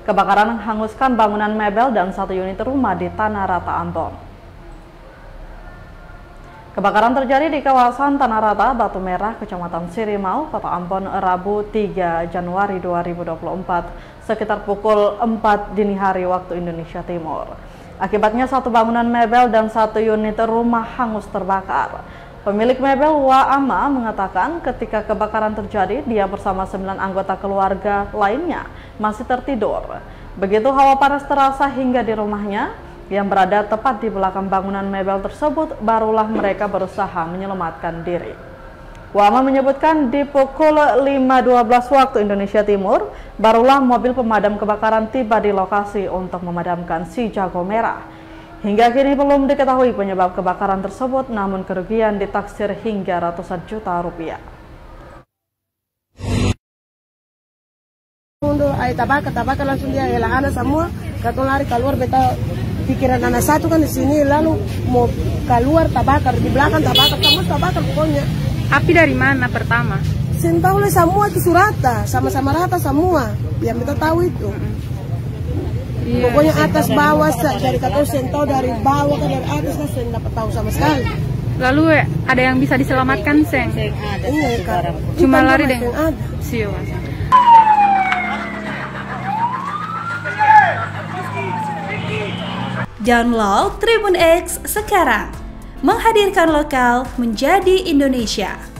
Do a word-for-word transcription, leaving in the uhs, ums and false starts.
Kebakaran menghanguskan bangunan mebel dan satu unit rumah di Tanah Rata, Ambon. Kebakaran terjadi di kawasan Tanah Rata, Batu Merah, Kecamatan Sirimau, Kota Ambon, Rabu tiga Januari dua ribu dua puluh empat, sekitar pukul empat dini hari waktu Indonesia Timur. Akibatnya satu bangunan mebel dan satu unit rumah hangus terbakar. Pemilik mebel Waama mengatakan ketika kebakaran terjadi, dia bersama sembilan anggota keluarga lainnya masih tertidur. Begitu hawa panas terasa hingga di rumahnya yang berada tepat di belakang bangunan mebel tersebut, barulah mereka berusaha menyelamatkan diri. Waama menyebutkan di pukul lima dua belas waktu Indonesia Timur, barulah mobil pemadam kebakaran tiba di lokasi untuk memadamkan si jago merah. Hingga kini belum diketahui penyebab kebakaran tersebut, namun kerugian ditaksir hingga ratusan juta rupiah. Untuk air tabaka, tabaka langsung dia elah anak semua, kata lari keluar beta pikiran anak satu kan di sini, lalu mau keluar tabakar di belakang tabakar, semua tabakar pokoknya. Api dari mana pertama? Sentahu semua itu surata, sama-sama rata semua, yang kita tahu itu. Iya, pokoknya atas bawah, dari kata sentau dari bawah ke dari atas kan saya dapat tahu sama sekali. Lalu ada yang bisa diselamatkan, Seng? Seng ada. Iya, Kak. Cuma lari deh. Siapa? Download Tribun X sekarang, menghadirkan lokal menjadi Indonesia.